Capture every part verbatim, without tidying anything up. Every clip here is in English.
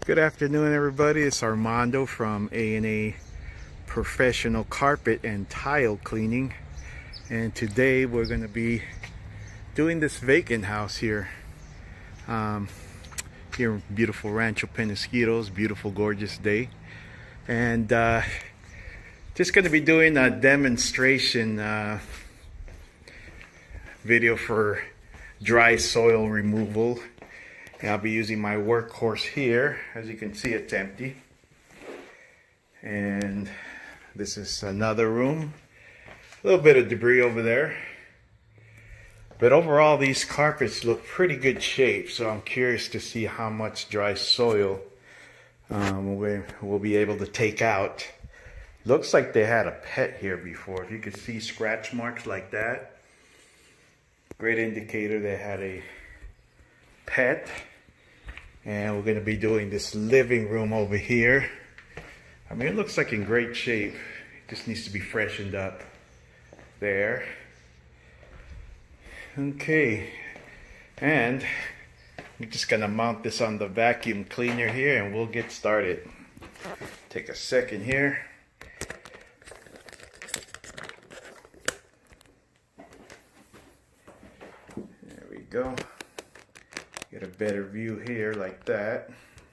Good afternoon, everybody. It's Armando from A and A Professional Carpet and Tile Cleaning, and today we're going to be doing this vacant house here um, here in beautiful Rancho Penasquitos. Beautiful, gorgeous day, and uh, just going to be doing a demonstration uh, video for dry soil removal. And I'll be using my workhorse here. As you can see, it's empty. And this is another room. A little bit of debris over there. But overall, these carpets look pretty good shape. So I'm curious to see how much dry soil um, we, we'll be able to take out. Looks like they had a pet here before. If you could see scratch marks like that, great indicator they had a pet. And we're going to be doing this living room over here. I mean, it looks like in great shape. It just needs to be freshened up there. Okay, and I'm just going to mount this on the vacuum cleaner here and we'll get started. Take a second here. There we go. Get a better view here like that.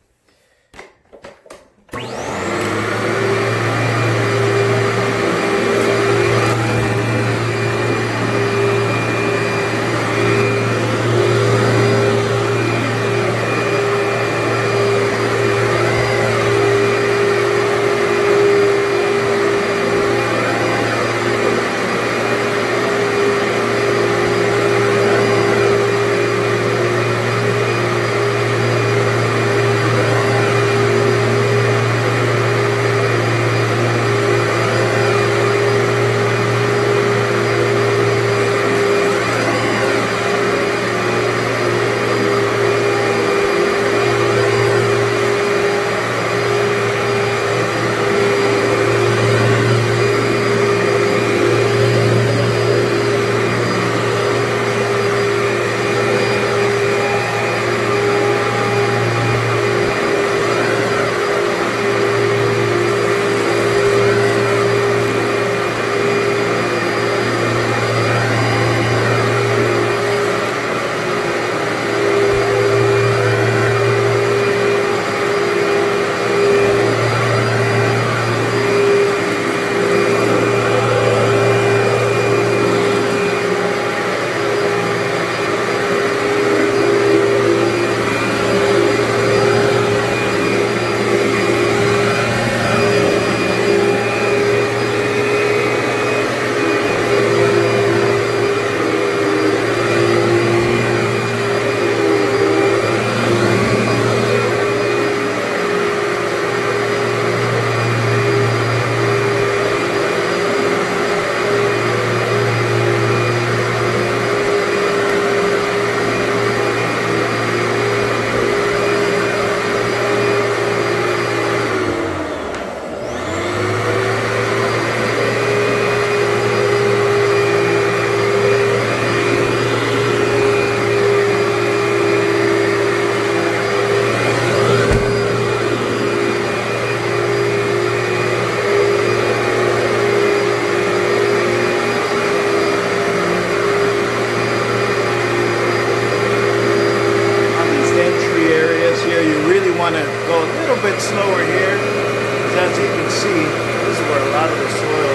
Go a little bit slower here, because as you can see, this is where a lot of the soil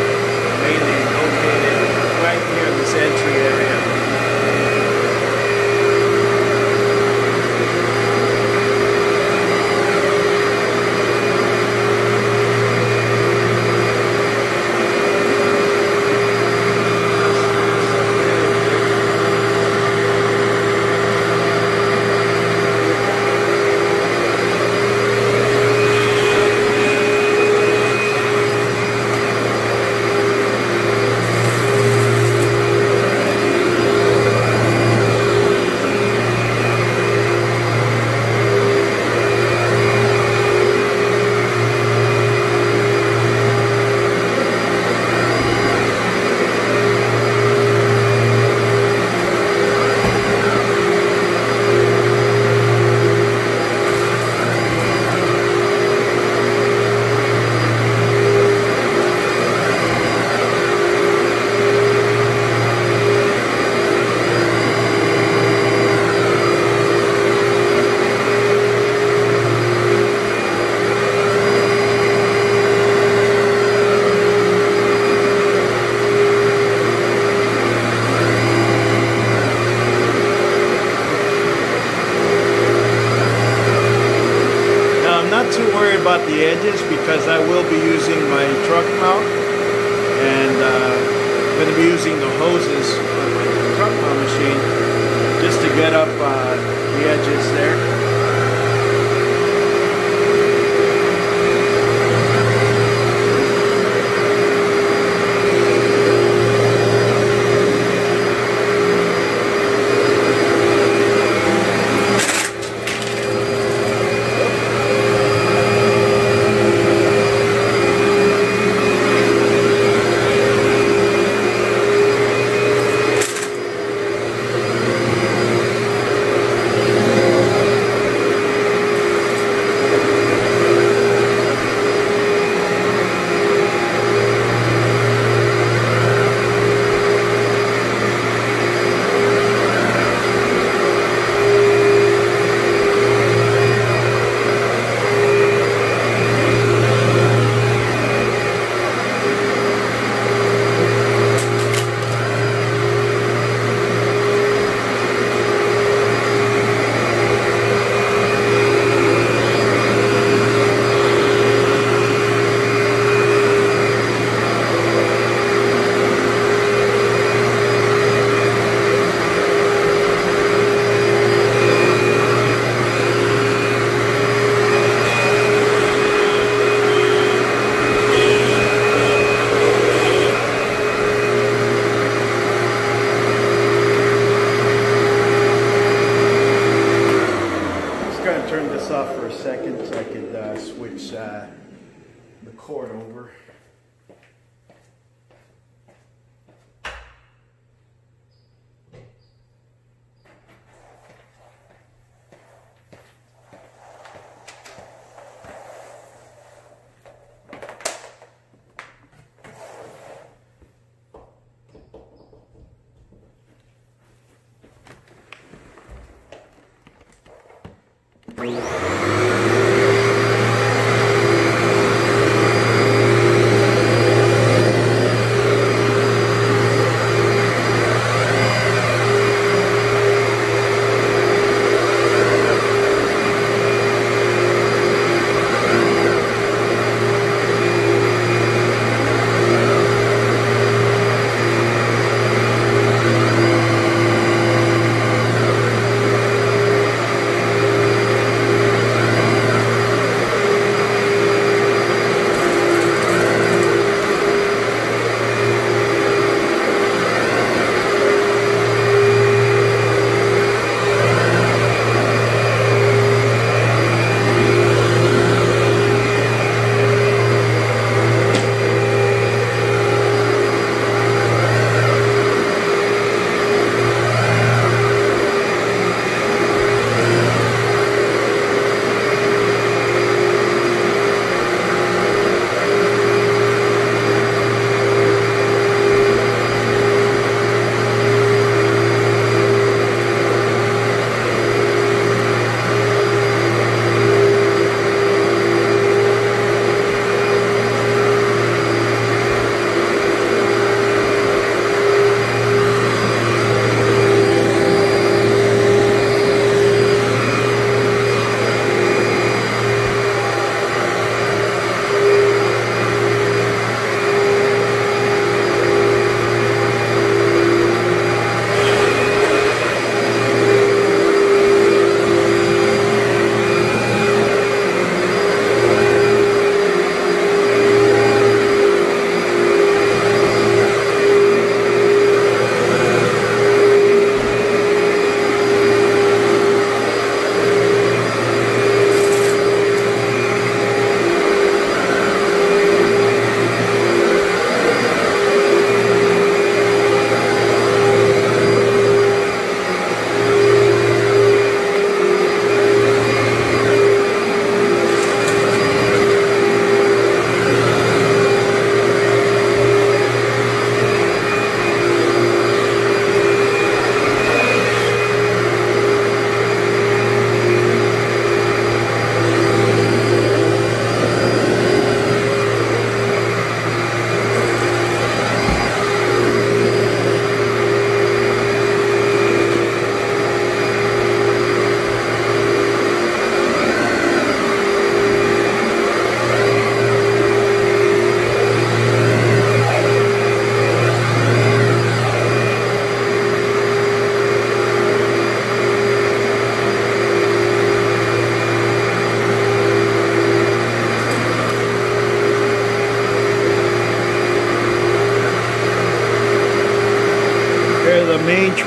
is mainly located, right here in this entry area. not too worried about the edges because I will be using my truck mount, and uh, I'm going to be using the hoses on my truck mount machine just to get up uh, the edges there. Turn this off for a second so I could uh, switch uh, the cord over.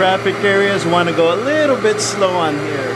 traffic areas, want to go a little bit slow on here.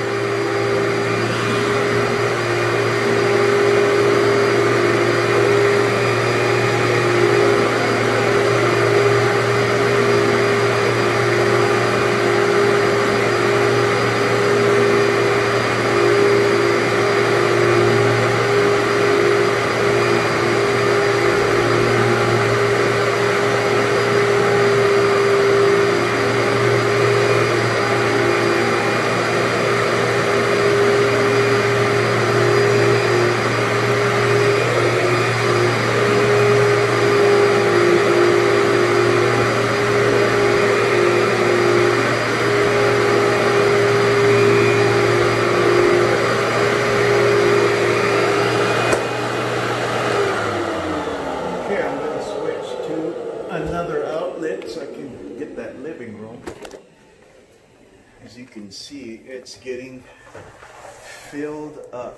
Another outlet so I can get that living room. As you can see, it's getting filled up.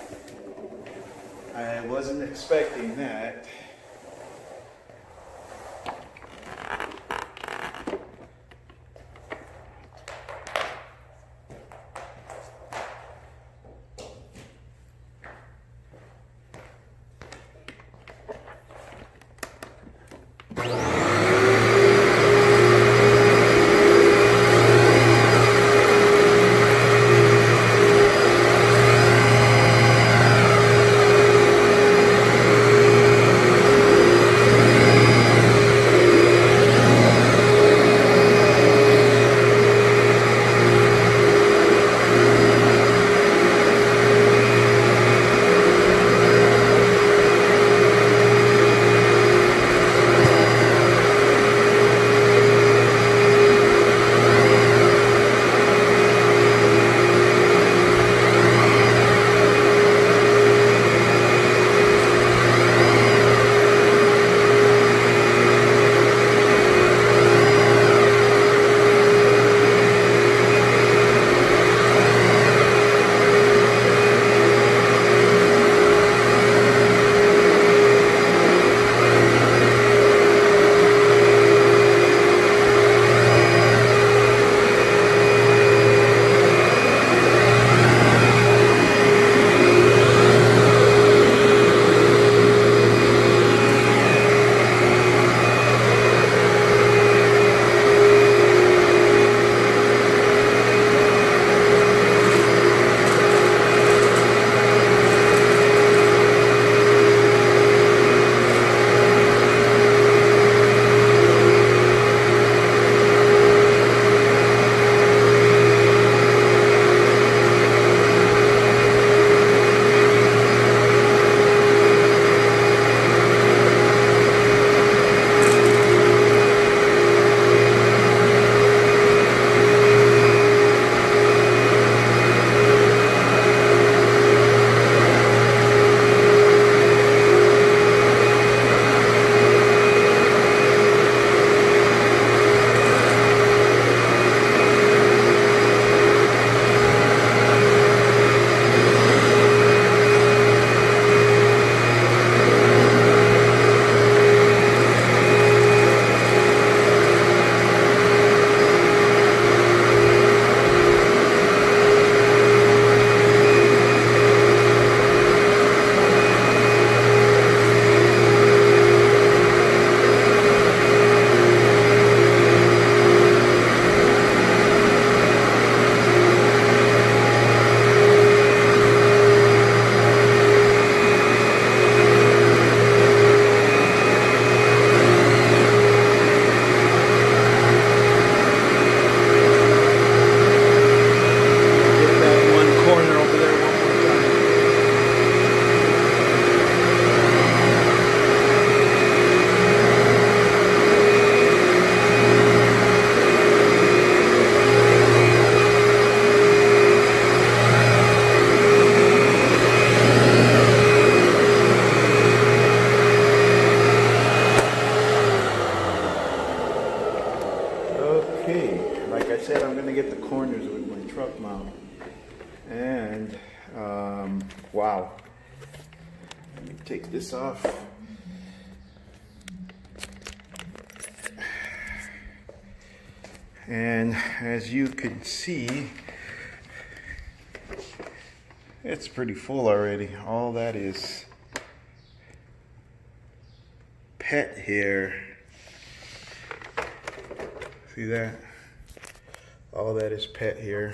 I wasn't expecting that. Wow. Let me take this off. And as you can see, it's pretty full already. All that is pet hair. See that? All that is pet hair.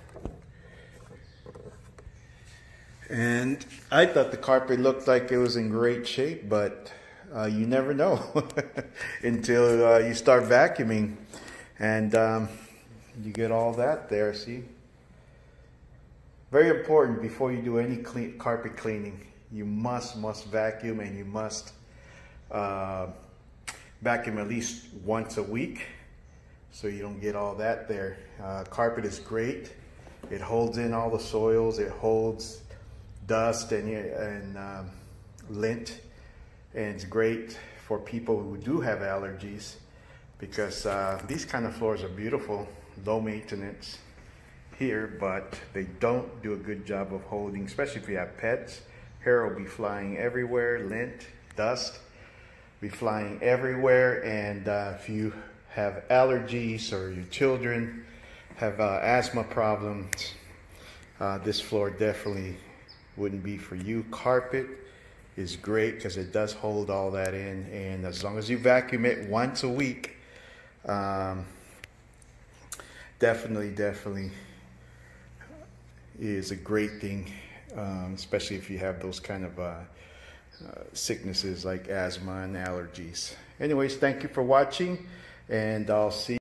And I thought the carpet looked like it was in great shape, but uh, you never know until uh, you start vacuuming. And um, you get all that there, see? Very important before you do any clean, carpet cleaning. You must, must vacuum, and you must uh, vacuum at least once a week so you don't get all that there. Uh, carpet is great. It holds in all the soils. It holds dust and, and um, lint, and it's great for people who do have allergies, because uh, these kind of floors are beautiful, low maintenance here, but they don't do a good job of holding, especially if you have pets. Hair will be flying everywhere, lint, dust be flying everywhere, and uh, if you have allergies or your children have uh, asthma problems, uh, this floor definitely wouldn't be for you. Carpet is great because it does hold all that in, and as long as you vacuum it once a week, um, definitely, definitely is a great thing, um, especially if you have those kind of uh, uh, sicknesses like asthma and allergies. Anyways, thank you for watching, and I'll see